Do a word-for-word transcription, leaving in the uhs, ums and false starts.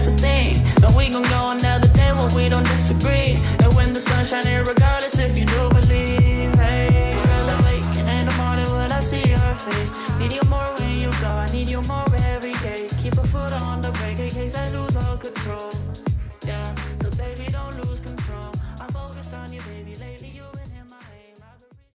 that's the thing. And we gon' go another day when we don't disagree. And when the sun's shining, regardless if you do believe. Hey, still awake, and in the morning when I see your face. Need you more when you go, I need you more